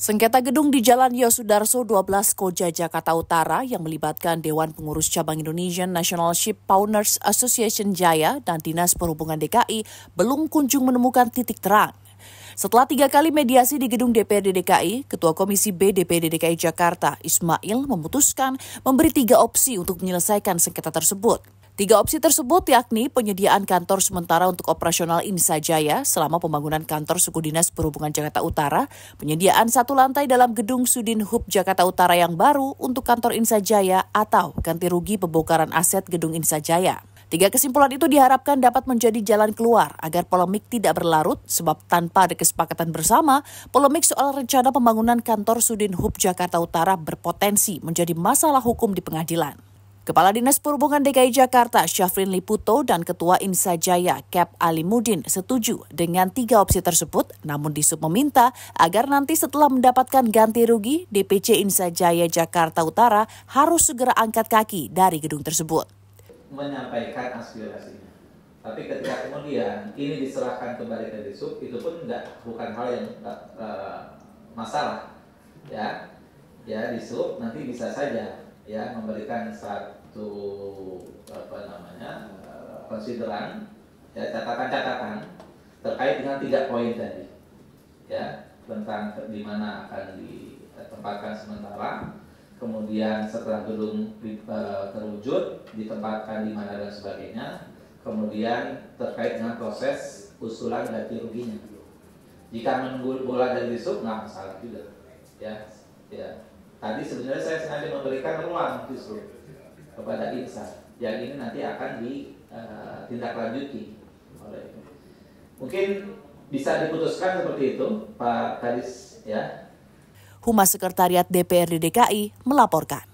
Sengketa gedung di Jalan Yosudarso 12 Koja Jakarta Utara yang melibatkan Dewan Pengurus Cabang Indonesian National Ship Owners Association Jaya dan Dinas Perhubungan DKI belum kunjung menemukan titik terang. Setelah 3 kali mediasi di gedung DPRD DKI, Ketua Komisi B DPRD DKI Jakarta, Ismail, memutuskan memberi 3 opsi untuk menyelesaikan sengketa tersebut. 3 opsi tersebut yakni penyediaan kantor sementara untuk operasional Insa Jaya selama pembangunan kantor suku dinas perhubungan Jakarta Utara, penyediaan 1 lantai dalam gedung Sudin Hub Jakarta Utara yang baru untuk kantor Insa Jaya atau ganti rugi pembongkaran aset gedung Insa Jaya. 3 kesimpulan itu diharapkan dapat menjadi jalan keluar agar polemik tidak berlarut sebab tanpa ada kesepakatan bersama, polemik soal rencana pembangunan kantor Sudin Hub Jakarta Utara berpotensi menjadi masalah hukum di pengadilan. Kepala Dinas Perhubungan DKI Jakarta, Syafrin Liputo, dan Ketua Insa Jaya, Cap Alimuddin, setuju dengan 3 opsi tersebut, namun Disub meminta agar nanti setelah mendapatkan ganti rugi, DPC Insa Jaya Jakarta Utara harus segera angkat kaki dari gedung tersebut. Menyampaikan aspirasinya. Tapi ketika kemudian ini diserahkan kembali ke Disub, itu pun bukan hal yang masalah. Ya Disub nanti bisa saja memberikan satu konsideran, catatan-catatan terkait dengan 3 poin tadi, tentang di mana akan ditempatkan sementara, kemudian setelah gedung terwujud ditempatkan di mana dan sebagainya, kemudian terkait dengan proses usulan ganti ruginya. Jika menunggu bola dari Disub nggak masalah juga, Tadi sebenarnya saya sengaja memberikan ruang justru kepada Insa yang ini nanti akan ditindaklanjuti oleh itu. Mungkin bisa diputuskan seperti itu, Pak Kadis, Humas Sekretariat DPRD DKI melaporkan.